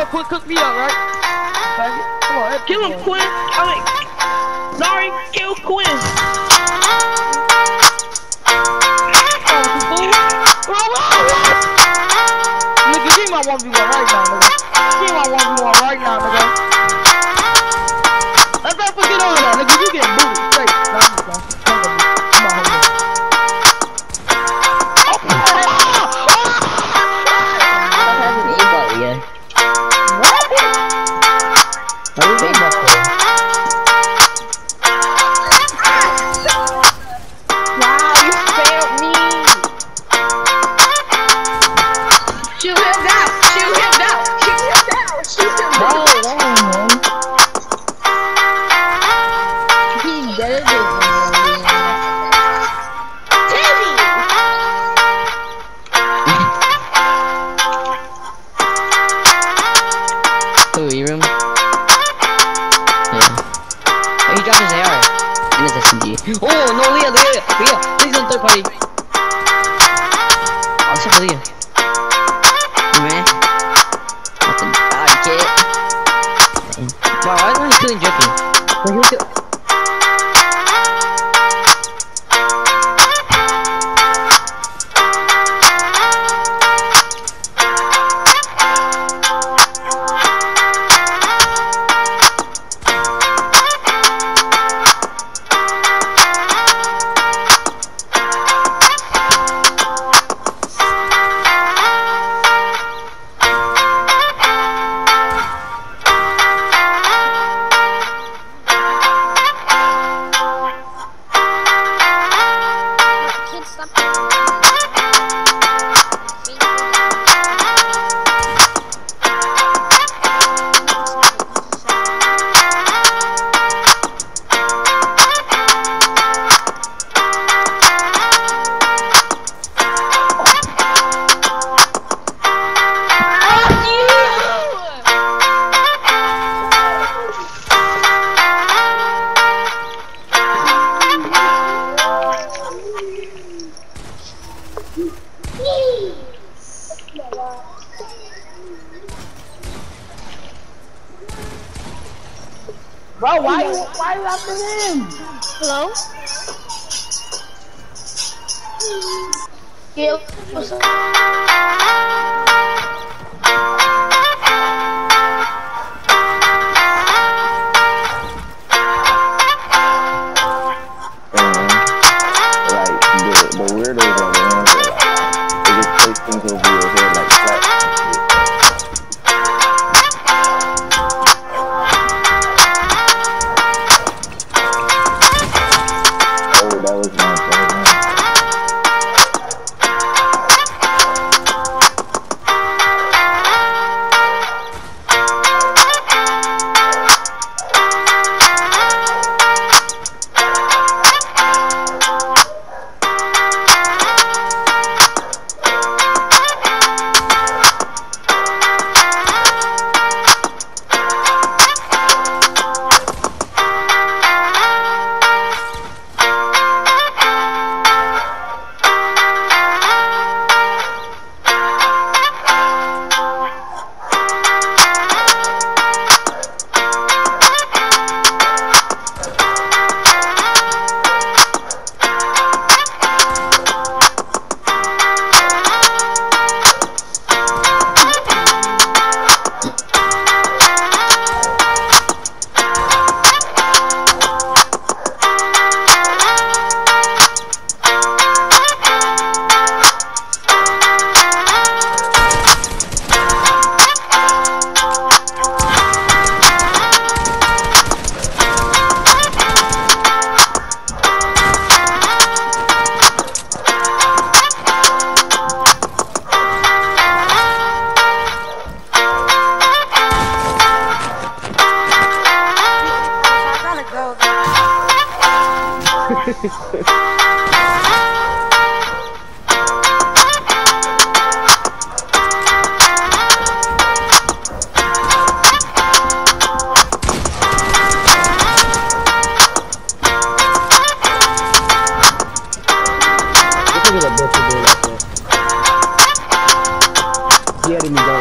gonna quit cook me up, right? Come on, kill him, Quinn. I mean, sorry, kill Quinn. Nigga, give me my 1v1 right now, nigga. Give me my 1v1 right now, nigga. Let's not forget over that, nigga. You getting booted straight. Nah, I'm just playing. Come on, homie. Oh no, Leah, please don't third party. Oh, except for Leah. Man, what the bad kid? Wow, why is he killing Jeffy? Well, he was Bro, why you after him? Hello? Yeah, what's up? Like the weirdos are the ones that they just place things over your head like flat. That was my favorite. Look at that bitch. He had me